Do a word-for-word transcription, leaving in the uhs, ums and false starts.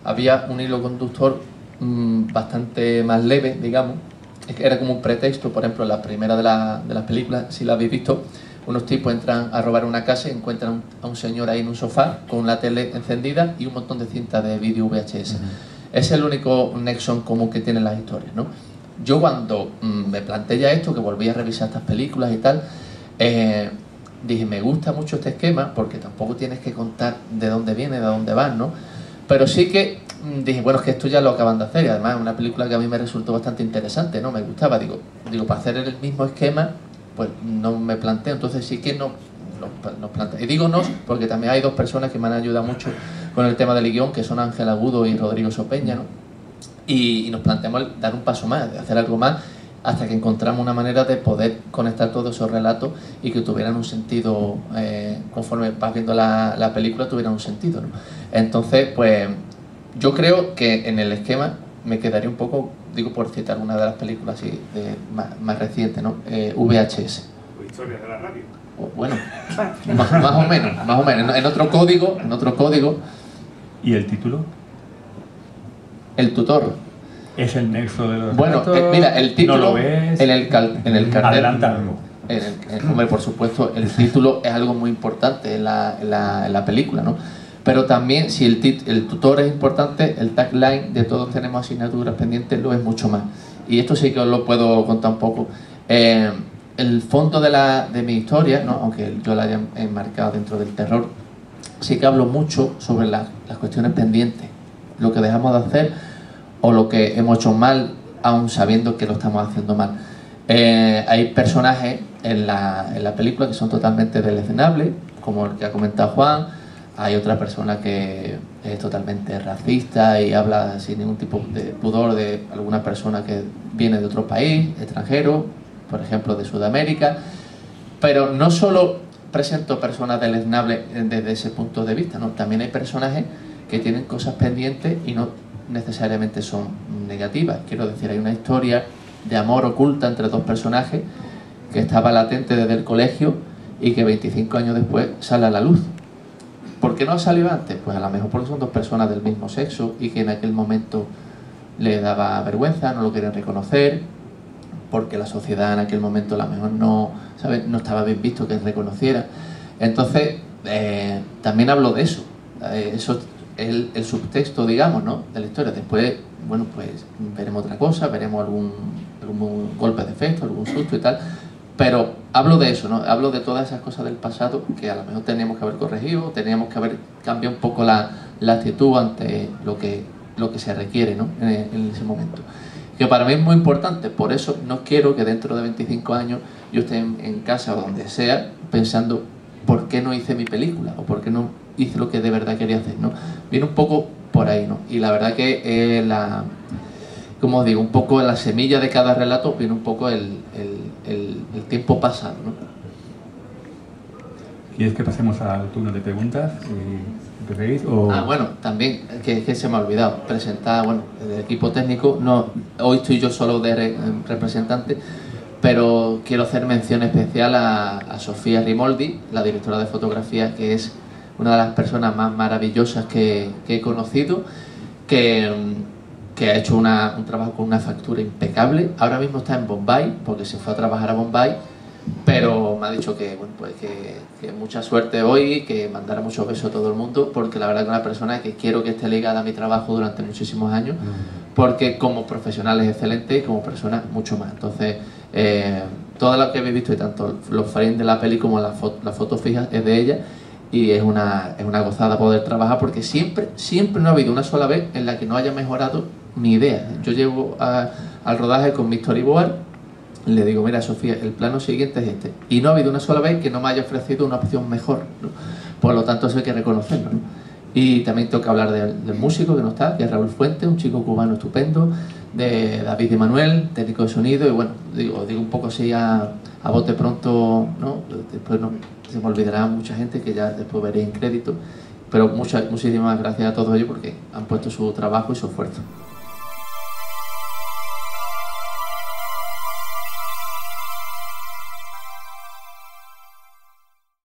había un hilo conductor mmm, bastante más leve, digamos. Era como un pretexto. Por ejemplo, en la primera de, la, de las películas, si la habéis visto, unos tipos entran a robar una casa y encuentran a un señor ahí en un sofá con una tele encendida y un montón de cintas de vídeo V H S. Uh-huh. Es el único nexo en común que tienen las historias, ¿no? Yo cuando mmm, me planteé ya esto, que volví a revisar estas películas y tal, eh, dije, me gusta mucho este esquema porque tampoco tienes que contar de dónde viene, de dónde vas, ¿no? Pero sí que mmm, dije, bueno, es que esto ya lo acaban de hacer y además es una película que a mí me resultó bastante interesante, ¿no? Me gustaba, digo, digo para hacer el mismo esquema, pues no me planteo, entonces sí que no nos no planteo. Y digo no, porque también hay dos personas que me han ayudado mucho con el tema del guión, que son Ángel Agudo y Rodrigo Sopeña, ¿no? Y, y nos planteamos dar un paso más, de hacer algo más, hasta que encontramos una manera de poder conectar todos esos relatos y que tuvieran un sentido, eh, conforme vas viendo la, la película, tuvieran un sentido, ¿no? Entonces, pues, yo creo que en el esquema me quedaría un poco, digo por citar una de las películas así, de, más, más recientes, ¿no? Eh, V H S. O Historias de la radio. O, bueno, más, más o menos, más o menos, en otro código, en otro código. ¿Y el título? El tutor. Es el nexo de los Bueno, datos, eh, mira, el título, no lo ves, en el, cal, en el cartel, adelanta algo. En el, en, hombre, por supuesto, el título es algo muy importante en la, en la, en la película, ¿no? Pero también, si el, tit, el tutor es importante, el tagline de todos tenemos asignaturas pendientes lo es mucho más. Y esto sí que os lo puedo contar un poco. Eh, el fondo de, la, de mi historia, ¿no? Aunque yo la haya enmarcado dentro del terror, sí que hablo mucho sobre la, las cuestiones pendientes, lo que dejamos de hacer o lo que hemos hecho mal, aún sabiendo que lo estamos haciendo mal. Eh, hay personajes en la, en la película que son totalmente deleznables, como el que ha comentado Juan. Hay otra persona que es totalmente racista y habla sin ningún tipo de pudor de alguna persona que viene de otro país, extranjero, por ejemplo de Sudamérica. Pero no solo presento personas deleznables desde ese punto de vista, ¿no? También hay personajes que tienen cosas pendientes y no necesariamente son negativas. Quiero decir, hay una historia de amor oculta entre dos personajes que estaba latente desde el colegio y que veinticinco años después sale a la luz. ¿Por qué no ha salido antes? Pues a lo mejor porque son dos personas del mismo sexo y que en aquel momento le daba vergüenza, no lo querían reconocer, porque la sociedad en aquel momento a lo mejor no, ¿sabes? No estaba bien visto que reconociera. Entonces, eh, también hablo de eso. Eh, eso El, el subtexto, digamos, ¿no? De la historia. Después, bueno, pues veremos otra cosa, veremos algún, algún golpe de efecto, algún susto y tal, pero hablo de eso, ¿no? Hablo de todas esas cosas del pasado que a lo mejor teníamos que haber corregido, teníamos que haber cambiado un poco la, la actitud ante lo que, lo que se requiere, ¿no? En, en ese momento. Que para mí es muy importante, por eso no quiero que dentro de veinticinco años yo esté en, en casa o donde sea pensando ¿por qué no hice mi película? O ¿por qué no hice lo que de verdad quería hacer? ¿No? Viene un poco por ahí, ¿no? Y la verdad que eh, la, como os digo, un poco la semilla de cada relato viene un poco el, el, el, el tiempo pasado, ¿no? ¿Quieres que pasemos al turno de preguntas? ¿Preferís? O... Ah, bueno, también, que, que se me ha olvidado presentar, bueno, el equipo técnico, no, hoy estoy yo solo de re, representante, pero quiero hacer mención especial a, a Sofía Rimoldi, la directora de fotografía, que es una de las personas más maravillosas que, que he conocido, que, que ha hecho una, un trabajo con una factura impecable. Ahora mismo está en Bombay, porque se fue a trabajar a Bombay, pero me ha dicho que, bueno, pues que, que mucha suerte hoy, que mandara muchos besos a todo el mundo, porque la verdad que es una persona que quiero que esté ligada a mi trabajo durante muchísimos años, porque como profesional es excelente y como persona mucho más. Entonces, eh, todo lo que habéis visto, y tanto los frames de la peli como la foto, la foto fija, es de ella, y es una, es una gozada poder trabajar, porque siempre, siempre no ha habido una sola vez en la que no haya mejorado mi idea. Yo llego a, al rodaje con mi storyboard, le digo, mira Sofía, el plano siguiente es este, y no ha habido una sola vez que no me haya ofrecido una opción mejor, ¿no? Por lo tanto eso hay que reconocerlo, ¿no? Y también tengo que hablar del, del músico que no está, que es Raúl Fuente, un chico cubano estupendo, de David y Manuel, técnico de sonido, y bueno, digo, digo un poco así a, a bote pronto, ¿no? Después no, se me olvidará mucha gente que ya después veré en crédito, pero muchas, muchísimas gracias a todos ellos porque han puesto su trabajo y su esfuerzo.